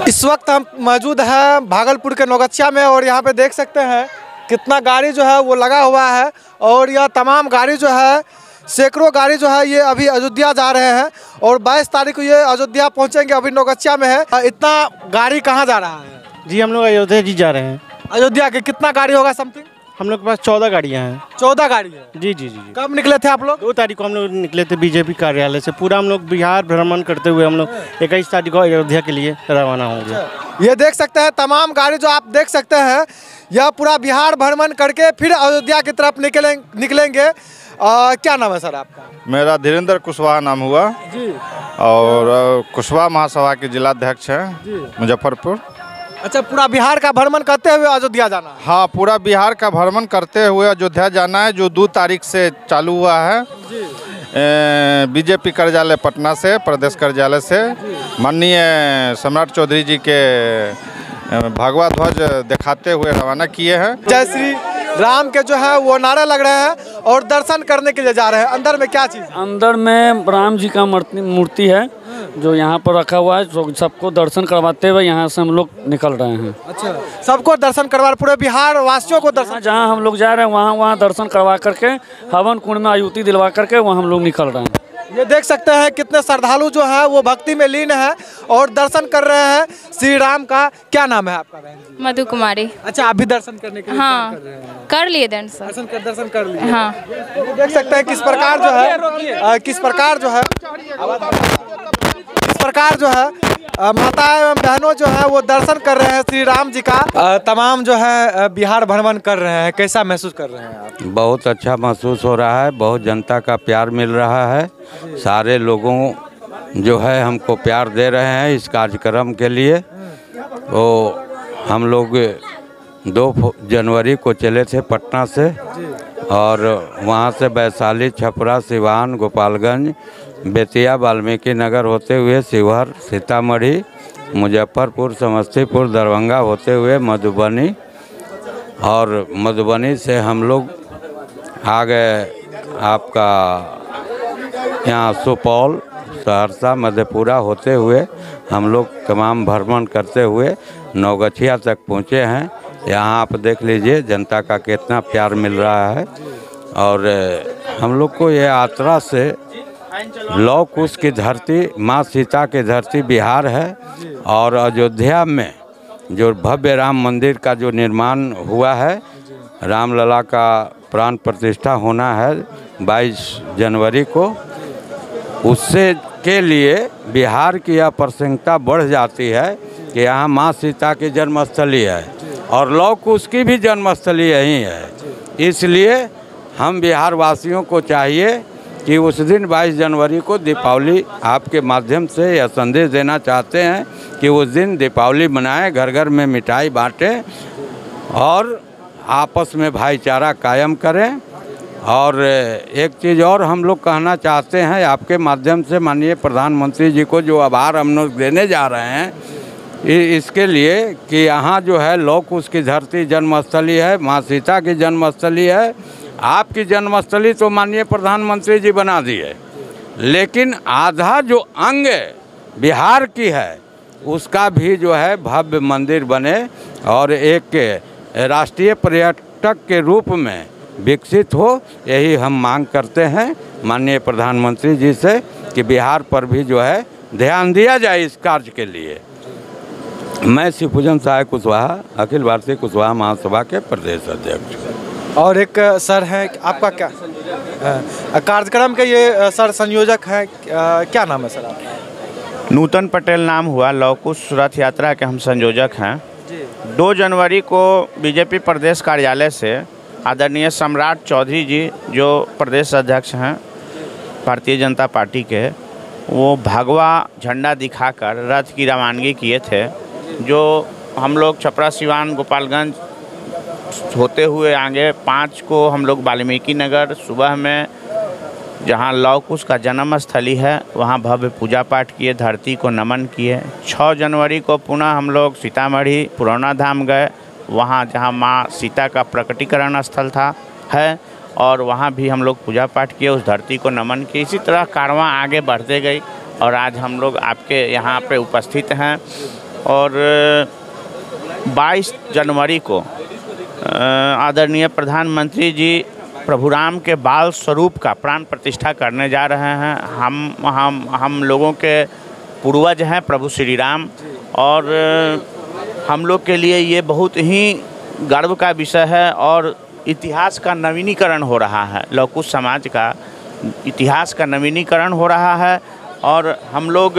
इस वक्त हम मौजूद हैं भागलपुर के नौगछिया में और यहाँ पे देख सकते हैं कितना गाड़ी जो है वो लगा हुआ है और यह तमाम गाड़ी जो है सैकड़ों गाड़ी जो है ये अभी अयोध्या जा रहे हैं और 22 तारीख को ये अयोध्या पहुँचेंगे। अभी नौगछिया में है। इतना गाड़ी कहाँ जा रहा है? जी हम लोग अयोध्या जी जा रहे हैं। अयोध्या के कितना गाड़ी होगा समथिंग? हम लोग के पास 14 गाड़ियाँ हैं। 14 गाड़ी है? जी जी जी। कब निकले थे आप लोग? 2 तारीख को हम लोग निकले थे बीजेपी कार्यालय से। पूरा हम लोग बिहार भ्रमण करते हुए हम लोग 21 तारीख को अयोध्या के लिए रवाना होंगे। ये देख सकते हैं तमाम गाड़ी जो आप देख सकते हैं यह पूरा बिहार भ्रमण करके फिर अयोध्या की तरफ निकलेंगे। क्या नाम है सर आपका? मेरा धीरेन्द्र कुशवाहा नाम हुआ जी। और कुशवाहा महासभा के जिलाध्यक्ष हैं मुजफ्फरपुर। अच्छा, पूरा बिहार का भ्रमण करते हुए अयोध्या जाना है? हाँ, पूरा बिहार का भ्रमण करते हुए अयोध्या जाना है, जो 2 तारीख से चालू हुआ है बीजेपी कार्यालय पटना से, प्रदेश कार्यालय से। माननीय सम्राट चौधरी जी के भगवा ध्वज दिखाते हुए रवाना किए हैं। जय श्री राम के जो है वो नारे लग रहे हैं और दर्शन करने के लिए जा रहे हैं। अंदर में क्या चीज़? अंदर में राम जी का मूर्ति है जो यहाँ पर रखा हुआ है। जो सबको दर्शन करवाते हुए यहाँ से हम लोग निकल रहे हैं। अच्छा, सबको दर्शन करवा, पूरे बिहार वासियों को दर्शन? जहाँ हम लोग जा रहे हैं वहाँ दर्शन करवा करके हवन कुंड में आहुति दिलवा करके वहाँ हम लोग निकल रहे हैं। ये देख सकते हैं कितने श्रद्धालु जो है वो भक्ति में लीन है और दर्शन कर रहे हैं श्री राम का। क्या नाम है आपका बहन जी? मधु कुमारी। अच्छा, आप भी दर्शन करने के लिए हाँ, कर रहे हैं? कर लिए दर्शन कर लिए। हाँ, ये देख सकते हैं किस प्रकार जो है माता एवं बहनों जो है वो दर्शन कर रहे हैं श्री राम जी का। तमाम जो है बिहार भ्रमण कर रहे हैं। कैसा महसूस कर रहे हैं आप? बहुत अच्छा महसूस हो रहा है। बहुत जनता का प्यार मिल रहा है। सारे लोगों जो है हमको प्यार दे रहे हैं इस कार्यक्रम के लिए। तो हम लोग 2 जनवरी को चले थे पटना से और वहाँ से वैशाली, छपरा, सिवान, गोपालगंज, बेतिया, वाल्मीकि नगर होते हुए शिवहर, सीतामढ़ी, मुजफ्फरपुर, समस्तीपुर, दरभंगा होते हुए मधुबनी और मधुबनी से हम लोग आ गए आपका यहाँ सुपौल, सहरसा, मधेपुरा होते हुए हम लोग तमाम भ्रमण करते हुए नौगछिया तक पहुँचे हैं। यहाँ आप देख लीजिए जनता का कितना प्यार मिल रहा है और हम लोग को ये यात्रा से लौह कुश की धरती, माँ सीता की धरती बिहार है और अयोध्या में जो भव्य राम मंदिर का जो निर्माण हुआ है, रामलला का प्राण प्रतिष्ठा होना है 22 जनवरी को, उससे के लिए बिहार की यह प्रसन्नता बढ़ जाती है कि यहाँ माँ सीता की जन्मस्थली है और लौह कुश की भी जन्मस्थली यहीं है। इसलिए हम बिहार वासियों को चाहिए कि उस दिन 22 जनवरी को दीपावली आपके माध्यम से यह संदेश देना चाहते हैं कि उस दिन दीपावली मनाएं, घर घर में मिठाई बांटें और आपस में भाईचारा कायम करें। और एक चीज़ और हम लोग कहना चाहते हैं आपके माध्यम से माननीय प्रधानमंत्री जी को, जो आभार हम लोग देने जा रहे हैं इसके लिए कि यहाँ जो है लौह कुश की धरती जन्मस्थली है, माँ सीता की जन्मस्थली है। आपकी जन्मस्थली तो माननीय प्रधानमंत्री जी बना दिए, लेकिन आधा जो अंग बिहार की है उसका भी जो है भव्य मंदिर बने और एक राष्ट्रीय पर्यटक के रूप में विकसित हो, यही हम मांग करते हैं माननीय प्रधानमंत्री जी से कि बिहार पर भी जो है ध्यान दिया जाए इस कार्य के लिए। मैं शिवपूजन सहाय कुशवाहा, अखिल भारतीय कुशवाहा महासभा के प्रदेश अध्यक्ष। और एक सर हैं, आपका क्या कार्यक्रम के ये सर संयोजक हैं, क्या नाम है सर आपका? नूतन पटेल नाम हुआ। लौह कुश रथ यात्रा के हम संयोजक हैं। 2 जनवरी को बीजेपी प्रदेश कार्यालय से आदरणीय सम्राट चौधरी जी जो प्रदेश अध्यक्ष हैं भारतीय जनता पार्टी के, वो भगवा झंडा दिखाकर रथ की रवानगी किए थे, जो हम लोग छपरा, सिवान, गोपालगंज होते हुए आगे 5 को हम लोग वाल्मीकि नगर सुबह में जहां लौह कुश का जन्म स्थली है वहां भव्य पूजा पाठ किए, धरती को नमन किए। 6 जनवरी को पुनः हम लोग सीतामढ़ी पुरौना धाम गए, वहां जहां माँ सीता का प्रकटीकरण स्थल है और वहां भी हम लोग पूजा पाठ किए, उस धरती को नमन किए। इसी तरह कारवां आगे बढ़ते गई और आज हम लोग आपके यहाँ पे उपस्थित हैं और 22 जनवरी को आदरणीय प्रधानमंत्री जी प्रभु राम के बाल स्वरूप का प्राण प्रतिष्ठा करने जा रहे हैं। हम लोगों के पूर्वज हैं प्रभु श्री राम, और हम लोग के लिए ये बहुत ही गर्व का विषय है और इतिहास का नवीनीकरण हो रहा है। लौह कुश समाज का इतिहास का नवीनीकरण हो रहा है, और हम लोग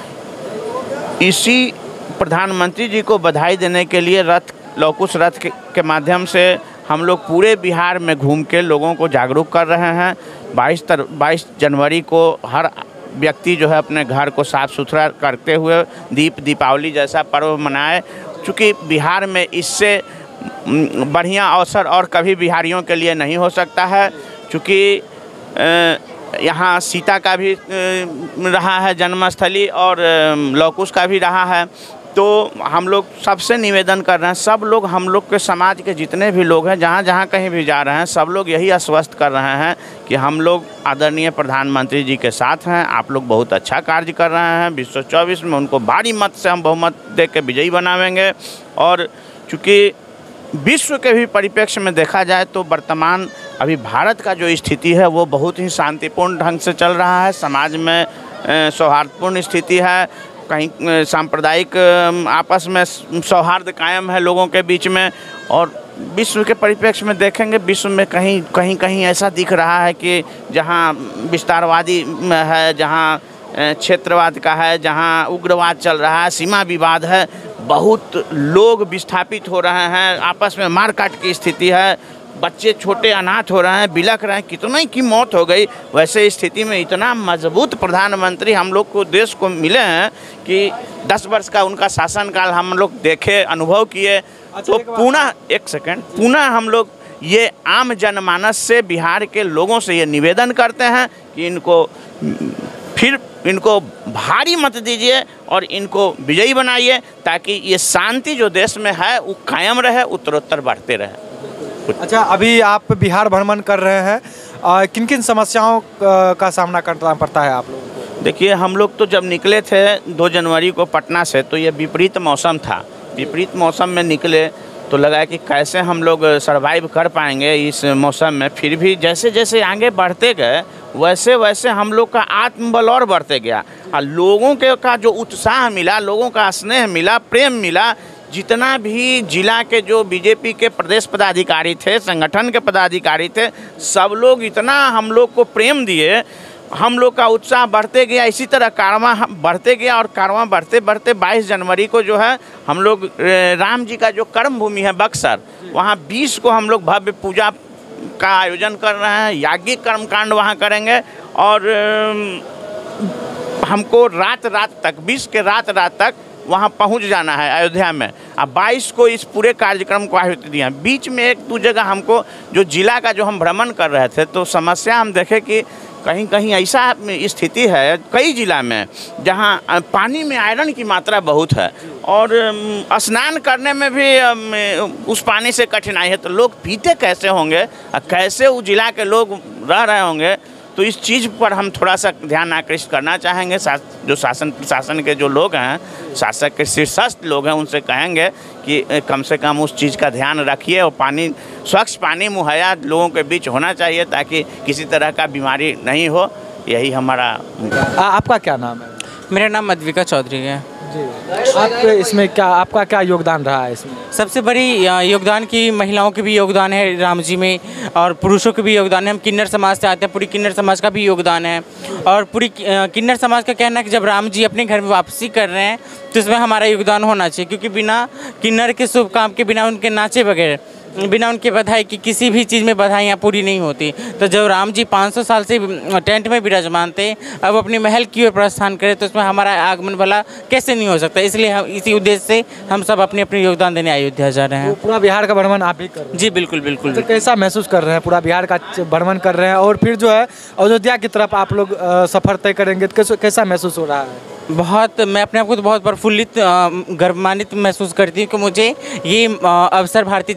इसी प्रधानमंत्री जी को बधाई देने के लिए लौह कुश रथ के माध्यम से हम लोग पूरे बिहार में घूम के लोगों को जागरूक कर रहे हैं। 22 जनवरी को हर व्यक्ति जो है अपने घर को साफ़ सुथरा करते हुए दीपावली जैसा पर्व मनाए, क्योंकि बिहार में इससे बढ़िया अवसर और कभी बिहारियों के लिए नहीं हो सकता है। क्योंकि यहाँ सीता का भी रहा है जन्मस्थली और लौह कुश का भी रहा है। तो हम लोग सबसे निवेदन कर रहे हैं, सब लोग, हम लोग के समाज के जितने भी लोग हैं, जहाँ जहाँ कहीं भी जा रहे हैं, सब लोग यही आश्वस्त कर रहे हैं कि हम लोग आदरणीय प्रधानमंत्री जी के साथ हैं। आप लोग बहुत अच्छा कार्य कर रहे हैं। 2024 में उनको भारी मत से हम बहुमत दे के विजयी बनावेंगे। और चूँकि विश्व के भी परिप्रेक्ष्य में देखा जाए तो वर्तमान अभी भारत का जो स्थिति है वो बहुत ही शांतिपूर्ण ढंग से चल रहा है। समाज में सौहार्दपूर्ण स्थिति है, कहीं सांप्रदायिक आपस में सौहार्द कायम है लोगों के बीच में। और विश्व के परिप्रेक्ष्य में देखेंगे, विश्व में कहीं ऐसा दिख रहा है कि जहां विस्तारवादी है, जहां क्षेत्रवाद का है, जहां उग्रवाद चल रहा है, सीमा विवाद है, बहुत लोग विस्थापित हो रहे हैं, आपस में मारकाट की स्थिति है, बच्चे छोटे अनाथ हो रहे हैं, बिलख रहे हैं, कितने की मौत हो गई। वैसे स्थिति में इतना मजबूत प्रधानमंत्री हम लोग को, देश को मिले हैं कि 10 वर्ष का उनका शासनकाल हम लोग देखे, अनुभव किए। तो पुनः हम लोग ये आम जनमानस से, बिहार के लोगों से ये निवेदन करते हैं कि इनको भारी मत दीजिए और इनको विजयी बनाइए, ताकि ये शांति जो देश में है वो कायम रहे, उत्तरोत्तर बढ़ते रहे। अच्छा, अभी आप बिहार भ्रमण कर रहे हैं, किन किन समस्याओं का सामना करना पड़ता है आप लोगों को? देखिए, हम लोग तो जब निकले थे 2 जनवरी को पटना से, तो ये विपरीत मौसम था। विपरीत मौसम में निकले तो लगा कि कैसे हम लोग सर्वाइव कर पाएंगे इस मौसम में। फिर भी जैसे जैसे आगे बढ़ते गए वैसे वैसे हम लोग का आत्मबल और बढ़ते गया, और लोगों का जो उत्साह मिला, लोगों का स्नेह मिला, प्रेम मिला। जितना भी जिला के जो बीजेपी के प्रदेश पदाधिकारी थे, संगठन के पदाधिकारी थे, सब लोग इतना हम लोग को प्रेम दिए, हम लोग का उत्साह बढ़ते गया। इसी तरह कारवां बढ़ते गया, और कारवां बढ़ते बढ़ते 22 जनवरी को जो है हम लोग राम जी का जो कर्म भूमि है बक्सर, वहाँ 20 को हम लोग भव्य पूजा का आयोजन कर रहे हैं। याज्ञिक कर्मकांड वहाँ करेंगे, और हमको रात तक 20 के रात तक वहाँ पहुँच जाना है अयोध्या में। अब 22 को इस पूरे कार्यक्रम को आहुति दिया। बीच में 1-2 जगह हमको जो जिला का जो हम भ्रमण कर रहे थे, तो समस्या हम देखे कि कहीं कहीं ऐसा स्थिति है कई जिला में जहाँ पानी में आयरन की मात्रा बहुत है, और स्नान करने में भी उस पानी से कठिनाई है। तो लोग पीते कैसे होंगे, कैसे उस जिला के लोग रह रहे होंगे। तो इस चीज़ पर हम थोड़ा सा ध्यान आकृष्ट करना चाहेंगे। जो शासन प्रशासन के जो लोग हैं, शासक के शीर्षस्थ लोग हैं, उनसे कहेंगे कि कम से कम उस चीज़ का ध्यान रखिए, और पानी, स्वच्छ पानी मुहैया लोगों के बीच होना चाहिए, ताकि किसी तरह का बीमारी नहीं हो। यही हमारा। आपका क्या नाम है? मेरा नाम मधविका चौधरी है जी। आप इसमें आपका क्या योगदान रहा है इसमें? सबसे बड़ी योगदान की महिलाओं के भी योगदान है राम जी में, और पुरुषों के भी योगदान है। हम किन्नर समाज से आते हैं, पूरी किन्नर समाज का भी योगदान है। और पूरी किन्नर समाज का कहना है कि जब राम जी अपने घर में वापसी कर रहे हैं तो इसमें हमारा योगदान होना चाहिए, क्योंकि बिना किन्नर के शुभ काम के, बिना उनके नाचे बगैर, बिना उनके बधाई की किसी भी चीज़ में बधाइयाँ पूरी नहीं होती। तो जब राम जी 500 साल से टेंट में विराजमान थे, अब अपने महल की ओर प्रस्थान करें, तो उसमें हमारा आगमन भला कैसे नहीं हो सकता। इसलिए हम इसी उद्देश्य से हम सब अपने अपने योगदान देने अयोध्या जा रहे हैं। तो पूरा बिहार का भ्रमण आप भी कर रहे हैं? जी बिल्कुल बिल्कुल। तो कैसा महसूस कर रहे हैं? पूरा बिहार का भ्रमण कर रहे हैं और फिर जो है अयोध्या की तरफ आप लोग सफ़र तय करेंगे, तो कैसा महसूस हो रहा है? बहुत, मैं अपने आप को तो बहुत प्रफुल्लित, गर्वमान्वित महसूस करती हूँ कि मुझे ये अवसर भारतीय जनता पार्टी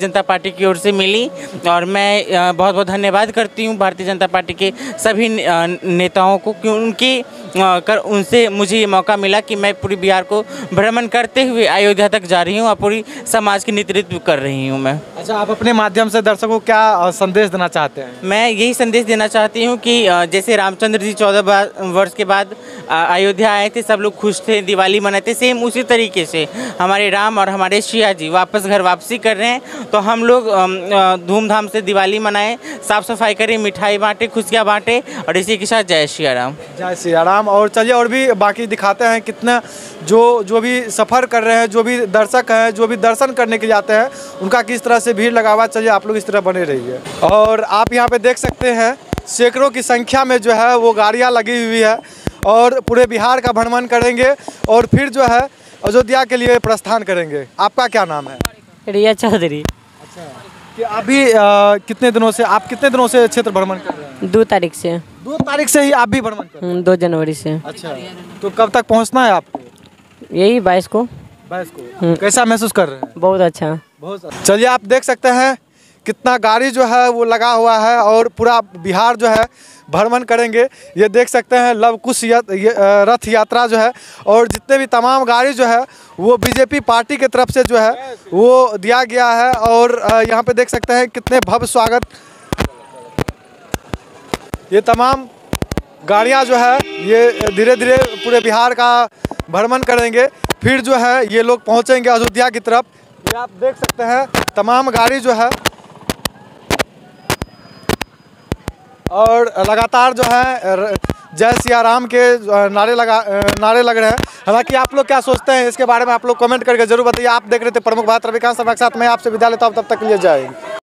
पार्टी की ओर से मिली और मैं बहुत बहुत धन्यवाद करती हूँ भारतीय जनता पार्टी के सभी नेताओं को कि उनसे मुझे ये मौका मिला कि मैं पूरी बिहार को भ्रमण करते हुए अयोध्या तक जा रही हूँ और पूरी समाज की नेतृत्व कर रही हूँ मैं। अच्छा, आप अपने माध्यम से दर्शकों को क्या संदेश देना चाहते हैं? मैं यही संदेश देना चाहती हूँ कि जैसे रामचंद्र जी 14 वर्ष के बाद अयोध्या आए थे, सब लोग खुश थे, दिवाली मनाते, सेम उसी तरीके से हमारे राम और हमारे सिया जी वापस घर वापसी कर रहे हैं, तो हम लोग धूमधाम से दिवाली मनाएं, साफ़ सफाई करें, मिठाई बांटें, खुशियाँ बांटें और इसी के साथ जय सिया राम। जय सिया राम। और चलिए और भी बाकी दिखाते हैं कितना जो भी सफ़र कर रहे हैं, जो भी दर्शक हैं, जो भी दर्शन करने के लिए आते हैं, उनका किस तरह से भीड़ लगा हुआ। चलिए आप लोग इस तरह बने रहिए। और आप यहाँ पे देख सकते हैं सैकड़ों की संख्या में जो है वो गाड़ियाँ लगी हुई है और पूरे बिहार का भ्रमण करेंगे और फिर जो है अयोध्या के लिए प्रस्थान करेंगे। आपका क्या नाम है? रिया चौधरी। अच्छा, कि अभी कितने दिनों से क्षेत्र भ्रमण कर रहे हैं? 2 तारीख से। 2 तारीख से ही आप भी भ्रमण कर रहे हैं? 2 जनवरी से। अच्छा, तो कब तक पहुंचना है आपको? यही 22 को। 22 को। कैसा महसूस कर रहे हैं? बहुत अच्छा। बहुत अच्छा। चलिए आप देख सकते हैं कितना गाड़ी जो है वो लगा हुआ है और पूरा बिहार जो है भ्रमण करेंगे। ये देख सकते हैं लव कुश रथ यात्रा जो है और जितने भी तमाम गाड़ी जो है वो बीजेपी पार्टी की तरफ से जो है वो दिया गया है। और यहाँ पे देख सकते हैं कितने भव्य स्वागत, ये तमाम गाड़ियाँ जो है ये धीरे धीरे पूरे बिहार का भ्रमण करेंगे, फिर जो है ये लोग पहुँचेंगे अयोध्या की तरफ। ये आप देख सकते हैं तमाम गाड़ी जो है और लगातार जो है जय सिया राम के नारे लग रहे हैं। हालांकि आप लोग क्या सोचते हैं इसके बारे में आप लोग कमेंट करके जरूर बताइए। आप देख रहे थे प्रमुख भारत रविकांत शर्मा के साथ मैं आपसे विदा लेता हूँ, तब तक के लिए जय हिंद।